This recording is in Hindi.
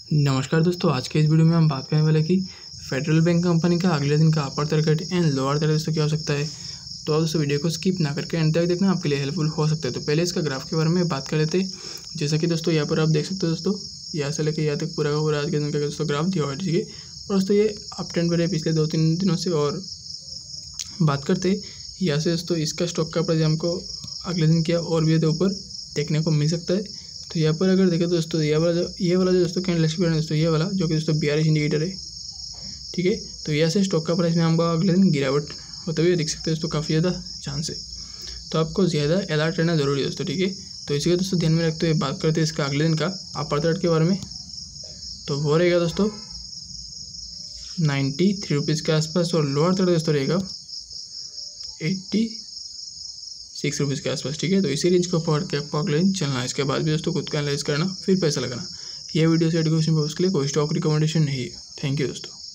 नमस्कार दोस्तों, आज के इस वीडियो में हम बात करने वाले कि फेडरल बैंक कंपनी का अगले दिन का upper target and lower target दोस्तों क्या हो सकता है। तो आप दोस्तों वीडियो को स्किप ना करके एंड तक देखना, आपके लिए हेल्पफुल हो सकता है। तो पहले इसका ग्राफ के बारे में बात कर लेते हैं। जैसा कि दोस्तों यहाँ पर आप देख सकते हो दोस्तों, यहाँ से लेकर यहाँ तक पूरा का पूरा आज के दिन का दोस्तों ग्राफ दिया हुआ है। ठीक है, और दोस्तों ये अप ट्रेंड पर है पिछले 2-3 दिनों से। और बात करते यहाँ से दोस्तों इसका स्टॉक का प्राइस हमको अगले दिन क्या और भी ऊपर देखने को मिल सकता है। तो यहाँ पर अगर देखें तो दोस्तों ये वाला जो दोस्तों कैंडल स्टिक दोस्तों ये वाला जो कि दोस्तों BRS इंडिकेटर है। ठीक है, तो यहाँ से स्टॉक का प्राइस में हमको अगले दिन गिरावट होते हुए दिख सकते हैं दोस्तों, काफ़ी ज़्यादा चांस है। तो आपको ज़्यादा अलर्ट रहना जरूरी है दोस्तों। ठीक है, तो इसी को दोस्तों ध्यान में रखते हुए बात करते हैं इसका अगले दिन का अपर टारगेट के बारे में। तो वो रहेगा दोस्तों 93 रुपीज़ के आसपास, और लोअर टारगेट दोस्तों रहेगा 86 रुपीज़ के आसपास। ठीक है, तो इसी रेंज को पकड़ के आपको अगले दिन चलना है। इसके बाद भी दोस्तों खुद का एनालाइज करना, फिर पैसा लगाना। यह वीडियो से एडुकेशन पर्पस के लिए कोई स्टॉक रिकमेंडेशन नहीं है। थैंक यू दोस्तों।